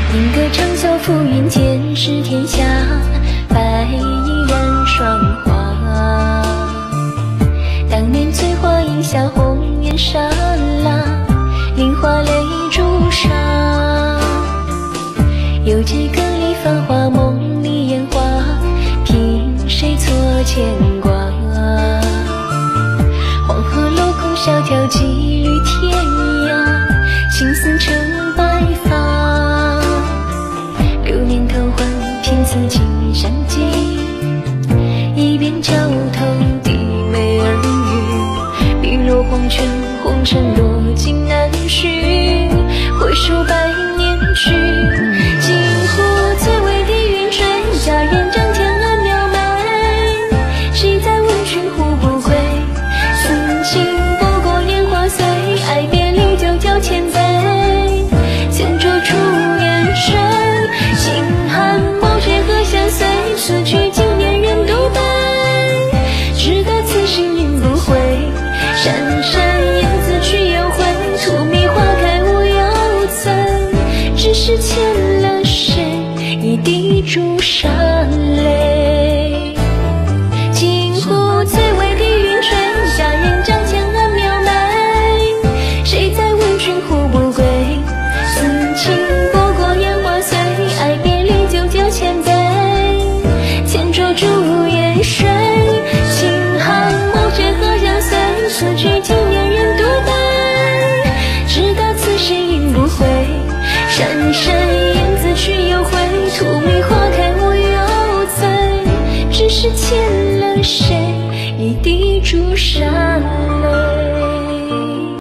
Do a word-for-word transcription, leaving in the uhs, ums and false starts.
宁可长啸浮云间，是天下白衣染霜华。当年醉花映下红颜纱拉，菱花泪朱砂。有几个里繁华，梦里烟花，凭谁作牵挂？黄河落空小眺，几缕天涯，青丝成白发。流年偷换，凭此青山记，一边桥头低眉耳语。碧落黄泉，红尘落尽难续，回首百年去。镜湖最为地云垂，佳人仗天安渺美。谁在问君胡不归？此情不过烟花碎，爱别离九角千杯。千酌初烟水，心寒墨却何相随？此去经年人独悲，只得此心应不回。山山燕子去又回，荼蘼花开无忧醉。只是欠了谁一滴朱砂泪？镜湖最为地云垂，佳人仗天安渺美。谁在问君胡不归？此情不过烟花碎，爱别离九角千杯。千酌烛烟水，心寒墨却何相随？此去经年人独悲，只得此心应不回。山山